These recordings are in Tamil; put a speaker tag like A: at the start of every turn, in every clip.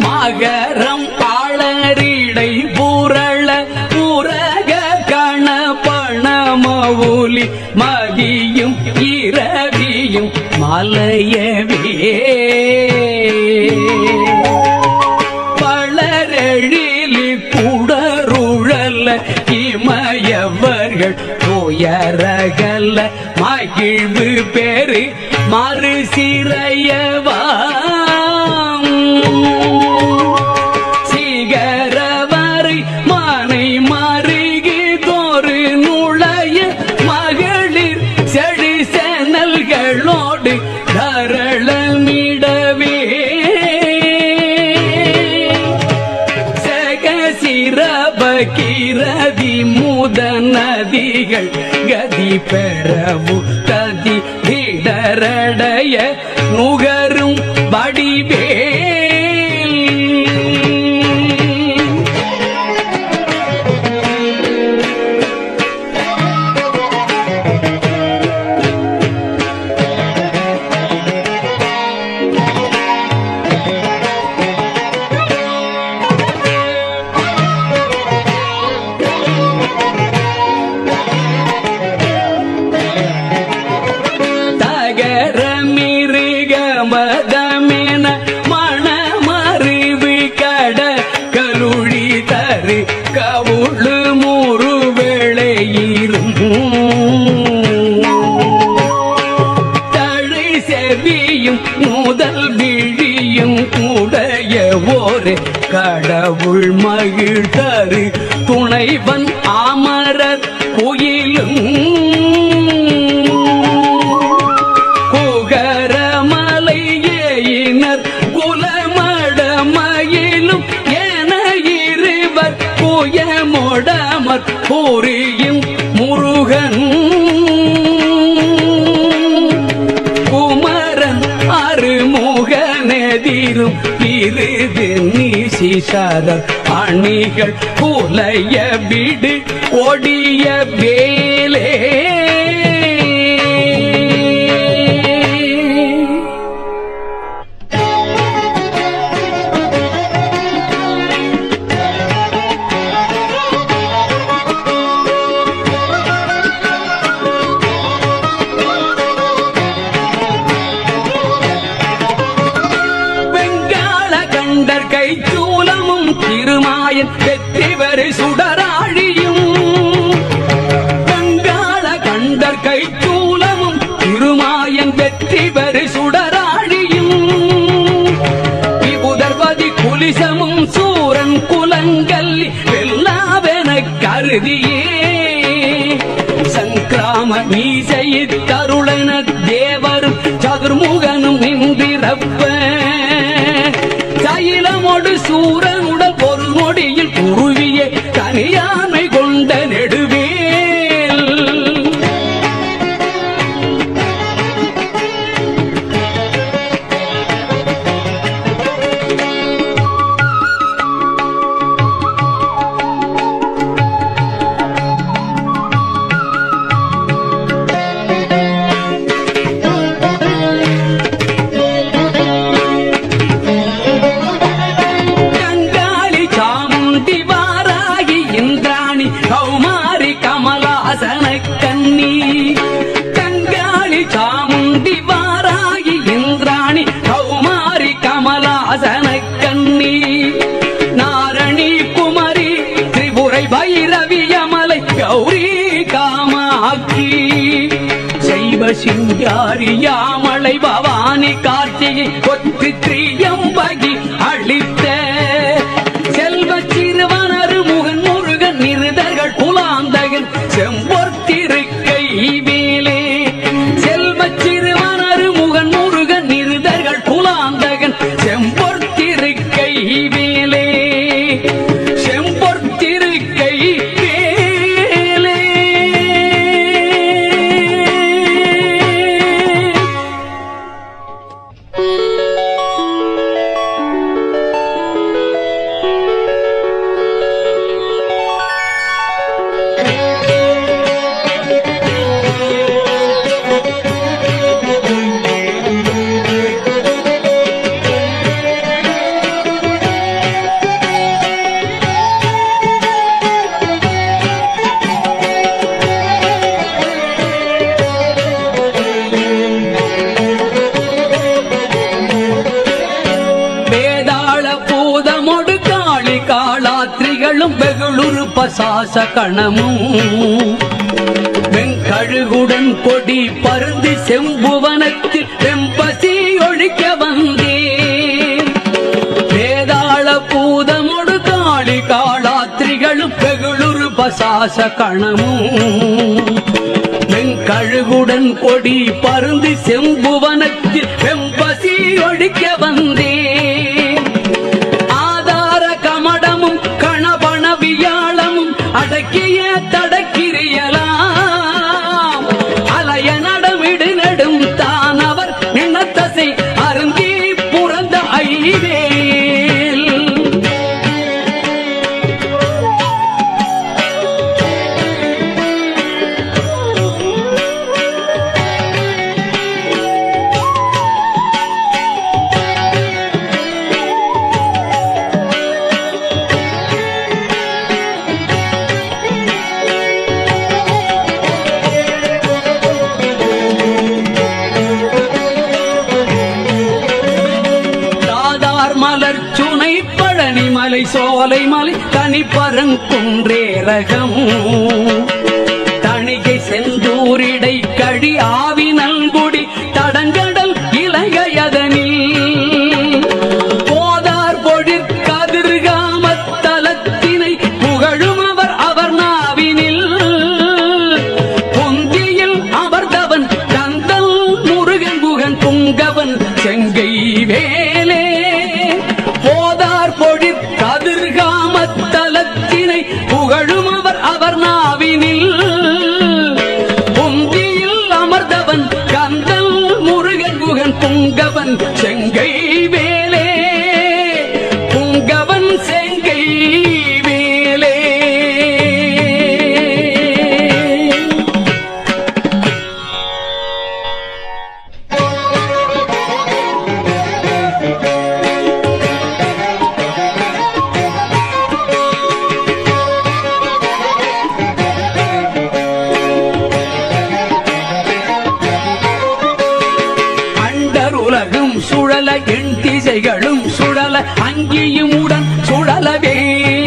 A: மகரம் ஆளரிடை பூரள பூரக கண பணமவுலி மதியும் இரவியும் மலையவே பளரெழிலி குடருழல்ல இமயவர்கள் துயரகல்ல மகிழ்வு பெரு மறு சிறையவா சிகரவரை மானை மருகி தோறு நுழைய மகளிர் செழி செனல்களோடு தரளமிடவே சிரபகிரதி முத நதிகள் கதி பெறவு கதி திடரடைய நுகரும் வடிவேல் மதமென மணமறிவு கட கலுழி தரு கவுளு மூறு வேளையிலும் தழை செவியும் முதல் விழியும் உடைய ஒரு கடவுள் மகிழ் தரு துணைவன் அமரர் குயிலும் குலமடமயிலும் என இருவர் புயமொடமற் புரியும் முருகன் குமரன் அருமுகனெதிரும் இருது நீசிசரர் அணிகள் புலைய விடு ஒடிய வேலே கைச்சூலமும் திருமாயன் வெற்றிவரு சுடராழியும் வங்காள கண்டர் கைச்சூலமும் திருமாயன் வெற்றிவரு சுடராழியும் விபுதர்வதி குலிசமும் சூரன் குலங்கல்லி வெல்லாவென கருதியே சங்கிராம மீசையித் தருளன தேவரும் சதுர்முகனும் நின்றிரப்ப சயிலமோடு சூரனுடல் ஒரு நொடியில் குருவிய கனியாமை கொண்ட நெடுவேல் கண்ணி நாரணி குமரி திரிபுரை பைரவியமலை கௌரி காமாட்சி சைவ சிங்காரியாமலை பவானி கார்த்திகை கொத்து திரியம்பகி அளித்த செல்வ சிறுவனரு முகன் முருகன் நிருதர்கள் புலாந்தகன் செம்பொர்த்திருக்கை வேலே செல்வ சிறுவனரு முகன் முருகன் நிருதர்கள் புலாந்தகன் செம்பொர்த்திருக்கை வேலே செம்பொர்த்திருக்கை வேலே வேதாள பூதமொடு காளி காளாத்திரிகளும் வெகுளுரு பசாச கணமும் வெங்கழுகுடன் கொடி பருந்தி செம்புவனத்தில் வெம்பசி ஒழிக்க வந்தேன். வேதாள பூதமொடு காளி காளாத்திரிகளும் வெகுளுரு பசாச கணமும் வெங்கழுகுடன் கொடி பருந்தி செம்புவனத்தில் வெம்பசி ஒழிக்க வந்தேன். ஆதார கமடமும் கணபண வியாழமும் அடக்கிய தடக்கிரியலாம் அலைய நடமிடு நெடும் தானவர் நினத்தசை அருந்தி புறந்த ஐவேல். பழனிமலை சோலை மலை தனிப்பரங்குன்றேரகம் தணிகை செந்தூரிடை கழி ஆவி நல்குடி தடங்கடல் இலங்கையதனில் போதார் பொழிற் கதிர்காமத்தலத்தினை புகழும் அவர் அவர் நாவினில் பொந்தியில் அமர்ந்தவன் கந்தல் முருகன் குகன் புங்கவன் செங்கை வேலே. பொழிற் கதிர்காமத்தலத்தினை புகழும் அவர் அவர் நாவினில் பொந்தியில் அமர்ந்தவன் கந்தல் முருகன் குகன் புங்கவன் செங்கை வேலே புங்கவன் செங்கை வேலே. சுழல எண் திசைகளும் சுழல அங்கியும் உடன் சுழலவே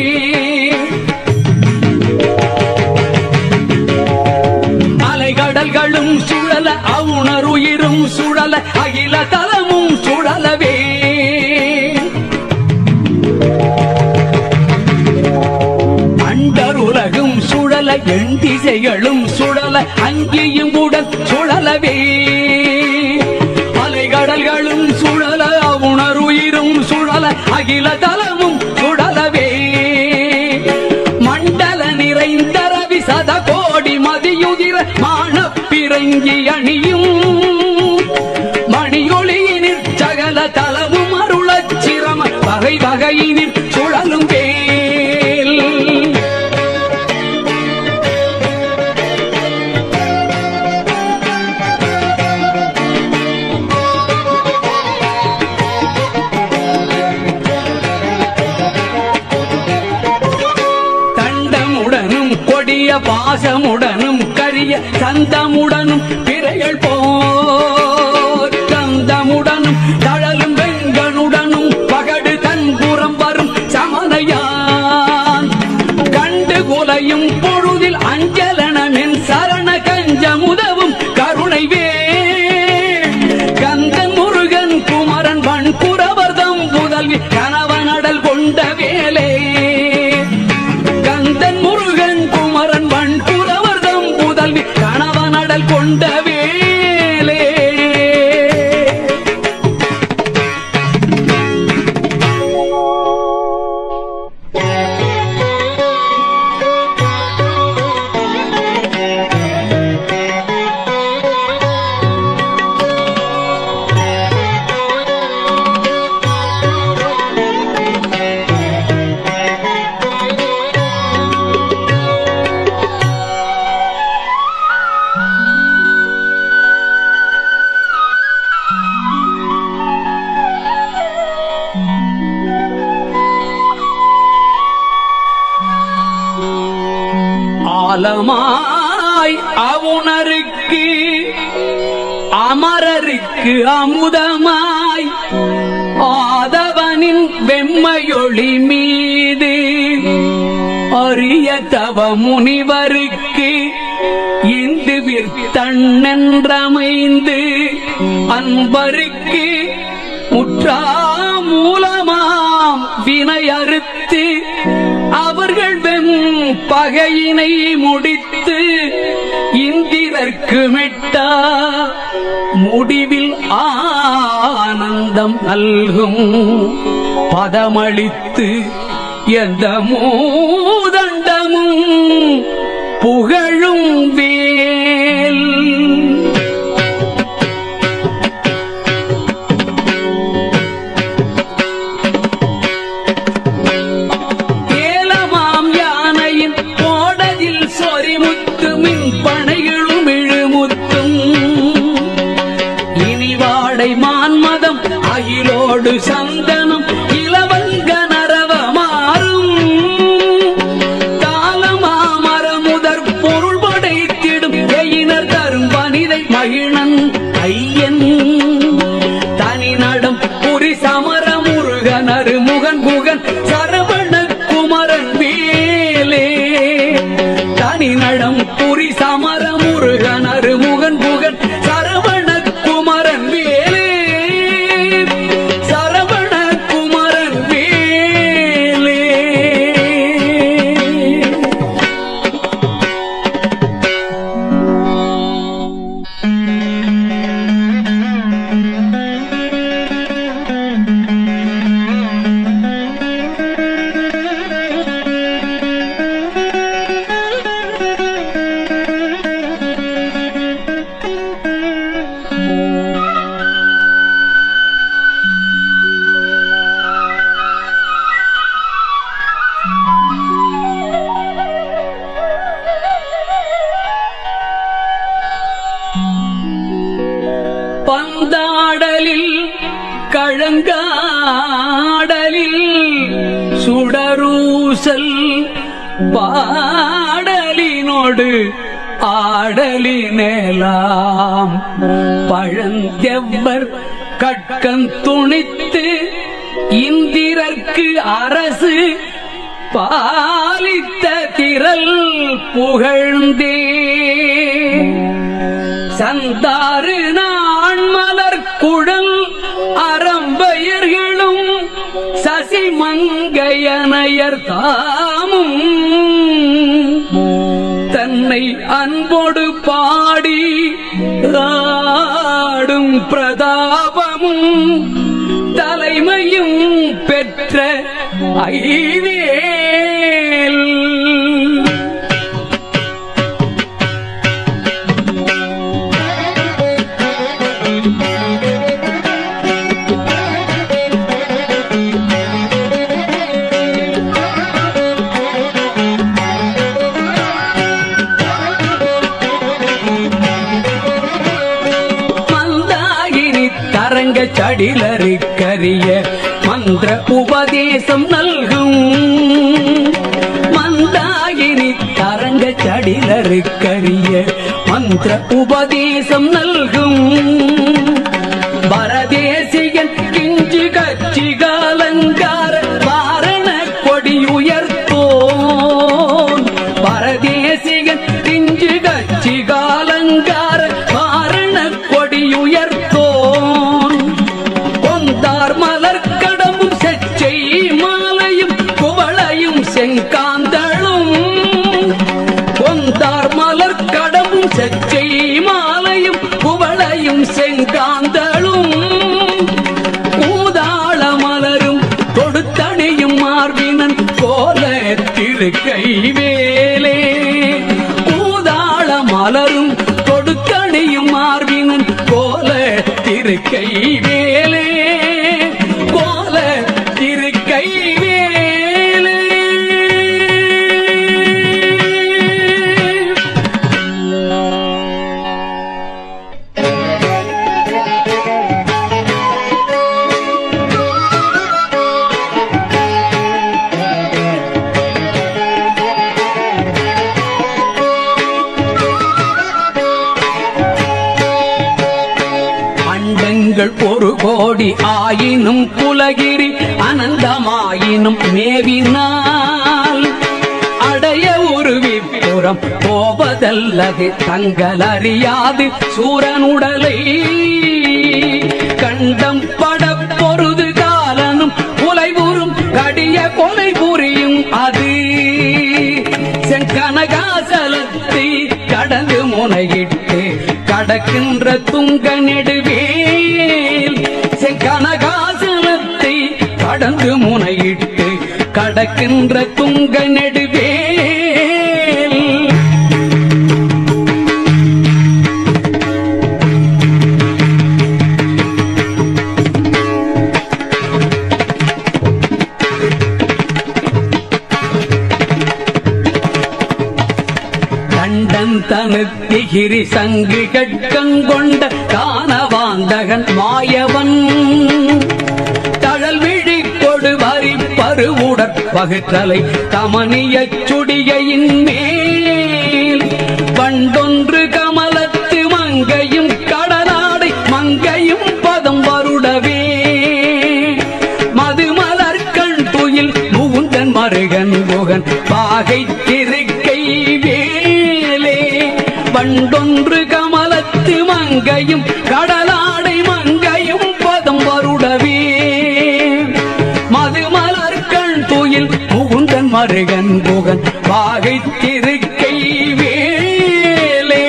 A: அலைகடல்களும் சுழல அவுணருயிரும் சுழல அகில தலமும் சுழலவே அண்டருலகும் சுழல எண் திசைகளும் சுழல அங்கியும் உடன் சுழலவே கடல்களும் சுழல உணர்வுயிரும் சுழல அகில தலமும் சுழலவே மண்டல நிறைந்த ரவி சத கோடி மதியுதிர மானப்பிறங்கி அணியும் மணியொளியினிற் சகல தலமும் அருளச் சிரம வகை வகையினிற் சுழலும் வேல். பாசமுடனும் கரிய சந்தமுடனும் பிறைகள் போர் சந்தமுடனும் தழலும் வெங்கனுடனும் பகடு தன்புறம் வரும் சமனையான் கண்டு குலையும் பொழுதில் அஞ்சலனமென் சரண கஞ்சமுதவும் கருணை வேல் கந்தன் முருகன் குமரன் வண்புறவர்தம் புதல்வி கணவனடல் கொண்ட வேலே கந்தன் முருகன் குமரன் வண்புறவர்தம் புதல்வி கணவனடல் கொண்ட வேலே. ஆலமாய் அவுணருக்கு அமரருக்கு அமுதமாய் ஆதவனி வானின் வெம்மையொளி மீது அரிய தவ முனிவருக்கு இந்துவிற் தன்னென்றமைந்து அன்பருக்கு முற்றா மூலமாம் வினையறுத்து அவர்கள் வெம் பகையினை முடித்து இந்திரர்க்கு மெட்டா முடிவில் ஆனந்தம் நல்கும் பதமளித்து எந்த மூதண்டமும் புகழும் வேல். ஏலமாம் யானையின் போடதில் சொரிமுத்து மின் பனைகளும் இழுமுத்தும் இனிவாடை மான்மதம் அகிலோடு சந்தனம் இளவங்க நரவமாறும் தாளமாமரமுதற் பொருள் படைத்திடும் எயினர் தரும் வனிதை மகிழன் ஐயன் தனி நடம் புரி சமர முருகனரு முகன் குகன் சரவண குமரன் வேலே தனி நடம் புரி சமர முருகனரு முகன் குகன் சரவண குமரன் வேலே சரவண குமரன் வேலே. பந்தாடலில் கழங்காடலில் சுடரூசல் பாடலினோடு ஆடலினேலாம் பழந்தெவ்வர் கட்கன் துணித்து இந்திரர்க்கு அரசு பாலித்த திரள் புகழ்ந்தே சந்தாறு நான்மலர் குழல் அறம்பயர்களும் சசிமங்கையனையர் தாமும் தன்னை அன்போடு பாடி ஆடும் பிரதாபமும் தலைமையும் பெற்ற ஐவேல். தரங்க சடிலருக்கரிய மந்திர உபதேசம் நல்கும் மந்தாகினி தரங்க சடிலருக்கரிய மந்திர உபதேசம் நல்கும் பரதேசியன் கிஞ்சு கச்சிகாலங்கார வாரண கொடியுயர்த்தோன் பரதேசியன் கிஞ்சு கச்சிகாலங்கார வாரண கொடியுயர்த்தோன் கொந்தார் மலர் கடமும் செச்சை மாலையும் குவளையும் செங்காந்தளும் கொந்தார் மலர் கடமும் செச்சை மாலையும் குவளையும் செங்காந்தளும் ஊதாள மலரும் தொடுத்தணியும் மார்பினன் கோல திருக்கைவேலே ஊதாள மலரும் தொடுத்தணியும் மார்பினன் கோல திருக்கைவேலே கோல திருக்கைவேலே. ஒரு கோடி ஆயினும் புலகிரி அனந்த அண்டமாயினும் மேவினால் அடைய ஒரு விப்புறம் போவதல்லது தங்கள் அறியாது சூரனுடலை கண்டம் பட பொருது காலனும் உலைவுறும் கடிய கொலை புரியும் அது செங்கனகாசலத்தை கடந்து முனையிட்டு கடக்கின்ற துங்க நெடுவேல் செங்கனகாசலத்தை கடந்து முனையிட்டு கடக்கின்ற துங்க நெடுவேல் தனுத்திகிரி சங்கு கட்கங்கொண்ட காணவாந்தகன் மாயவன் தழல் விழி கொடு வரி பருவுடற் பகுற்றலை கமனிய சுடியின் மேல் பண்டொன்று கமலத்து மங்கையும் கடலாடை மங்கையும் பதம் வருடவே மதுமலர் கண் துயில் முகுந்தன் மருகன் முகன் பாகை திருக்கை பண்டொன்று கமலத்து மங்கையும் கடலாடை மங்கையும் பதம் வருடவே மதுமலர் கண் துயில் முகுந்தன் மருகன் புகன் பாகை திருக்கை வேலே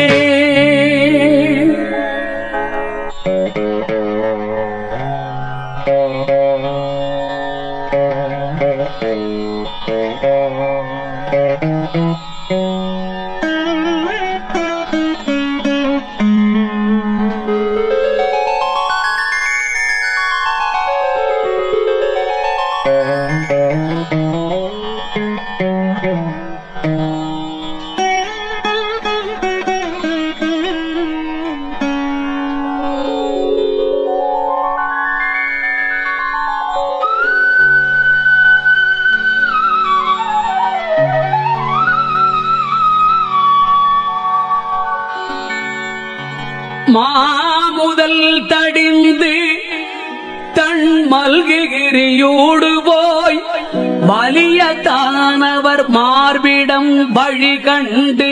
A: மாமுதல் தடிந்து தன் மல்கிரியோடு போய் வலிய தானவர் மார்பிடம் வழி கண்டு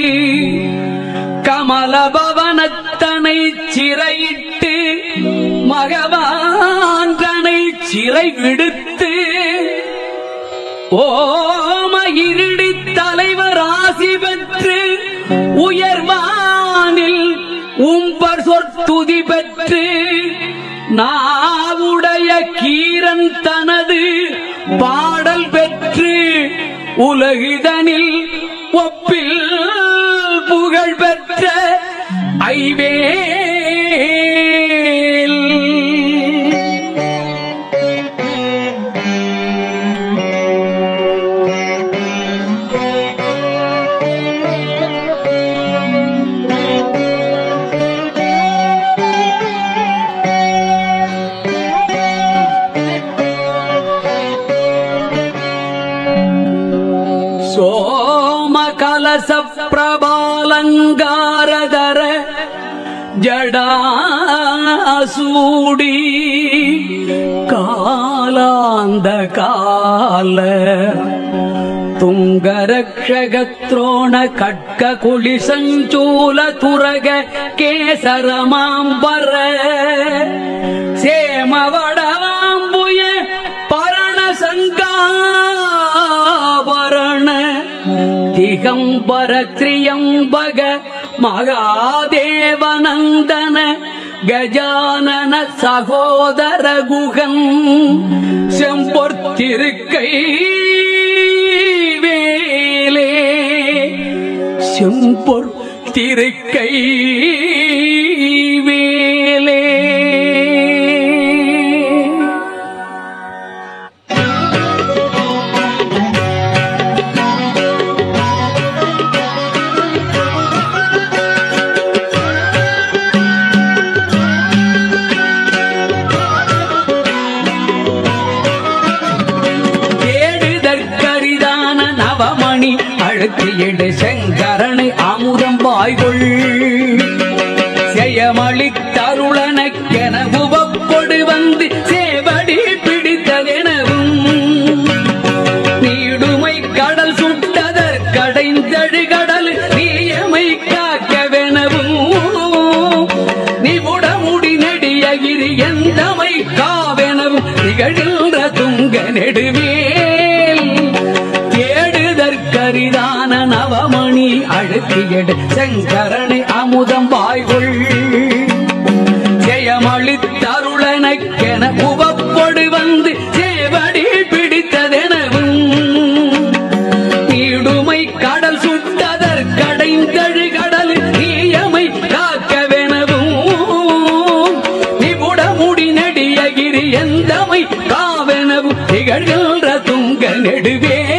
A: கமலபவனத்தனை சிறையிட்டு மகவான் தனை சிறை விடுத்து ஓமகிரிடி தலைவர் ஆசி பெற்று உயர்வானில் உம்பர் சொற்துதி பெற்று நாவுடைய கீரன் தனது பாடல் பெற்று உலகிதனில் ஒப்பில் புகழ் பெற்ற ஐவேல் பிரபாலங்காரதர ஜடாசூடி காலாந்த கால துங்கரக்ஷகத்ரோண கட்க குளி சஞ்சூல துரக கேசரமாம்பர சேமவடவாம்புய பரண சங்காபரண திகம்பர திரியம்பக மகாதேவநந்தன கஜானன சகோதர குகன் செம்பொற்திருக்கை வேலே செம்பொற்திருக்கை வேலே அழுத்தியிடு செங்கரணை அமுதம் வாய்கொள் செயமளித்தருளனக்கென உவப்பொடு வந்து சேவடி பிடித்ததென நெடுவேல் தேடுதற்கரிதான நவமணி அழுத்தியடு செங்கரணை அமுதம் வாய்கொள் ஜெயமளித்தருளனக்கென உவப்பொடு வந்து சேவடி பிடித்ததெனவும் நீடுமை கடல் சுட்டதற்கடைந்தழு கடல் நீயமை காக்கவெனவும் நிபுடமுடி நெடியகிரி எந்தமை காவெனவும் திகழ்கின்ற துங்க நெடுவேல்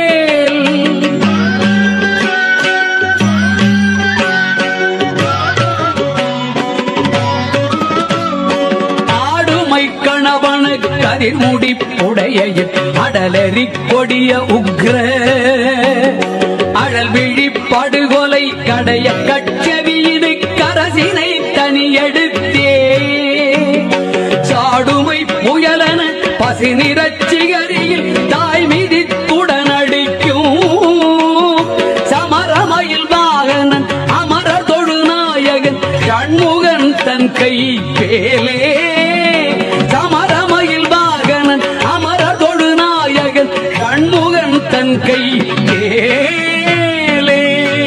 A: முடிப்புடைய அடலறி கொடிய உக்ர அழல் விழி படுகொலை கடைய கட்சவியிது கரசினை தனியெடுத்தே சாடுமை புயலன பசி நிறச்சிகரியில் தாய் மிதித்துடன் அடிக்கும் சமரமயில் வாகனன் அமர தொழுநாயகன் கண்முகன் தன் கை பேலே கண்முகன் தன் கை கேலே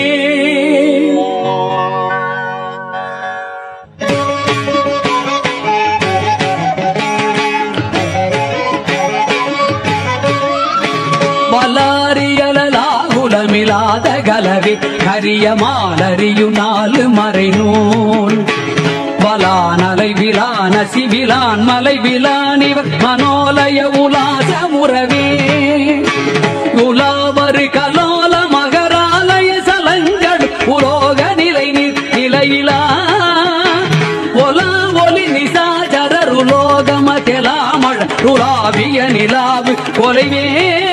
A: வலாரியலாகுலமிலாத கலவி கரிய மாலறியு நாலு மறை நூல் வலானலை விலான சிவிலான் மலை விலானிவர் மனோலய உலாச முறவே உலாவரு கலோல மகராலய சலங்கள் உலோக நிலை நிலையிலா ஒலா ஒலி நிசாச்சரருலோகம தெலாமழ ருளாவிய நிலாவு கொலைவே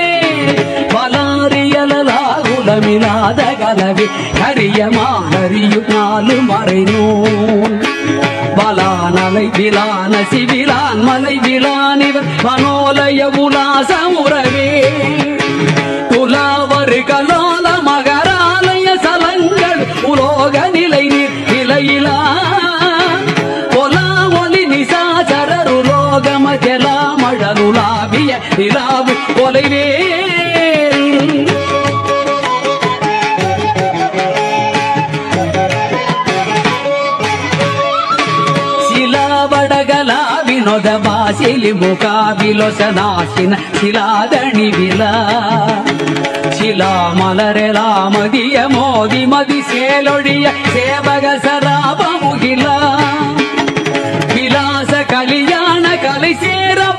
A: வலாரியலாகுலமிலாத கலவி கரியமானறியு நாலு மறை நூல் வலானலை விலான சிவிலான் மலை விலானிவர் மனோலய உலாச முறவே துலாவரு கலோல மகராலய சலங்கள் உலோக நிலை நிலையிலா ஒலா ஒலி நிசாச்சரருலோகம ஜலாமழலுலாவிய நிலாவு கொலைவே బాసిలి ముఖాబిలొసనాసిన శిలాదణి విలా శిలామలరెలా మదియ మోది మది సేలొడియ సేవగ సరాపముగిలా విలాస కళ్యాణ కలి సేర